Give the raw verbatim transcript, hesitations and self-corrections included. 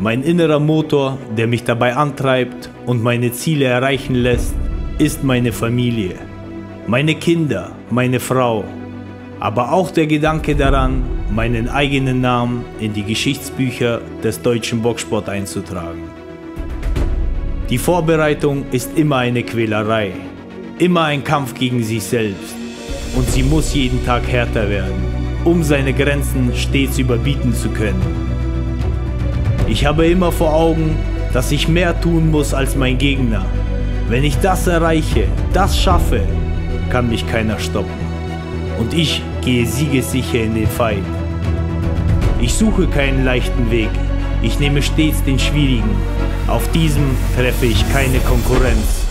Mein innerer Motor, der mich dabei antreibt und meine Ziele erreichen lässt, ist meine Familie, meine Kinder, meine Frau, aber auch der Gedanke daran, meinen eigenen Namen in die Geschichtsbücher des deutschen Boxsport einzutragen. Die Vorbereitung ist immer eine Quälerei, immer ein Kampf gegen sich selbst, und sie muss jeden Tag härter werden, um seine Grenzen stets überbieten zu können. Ich habe immer vor Augen, dass ich mehr tun muss als mein Gegner. Wenn ich das erreiche, das schaffe, kann mich keiner stoppen. Und ich gehe siegessicher in den Fight. Ich suche keinen leichten Weg, ich nehme stets den schwierigen. Auf diesem treffe ich keine Konkurrenz.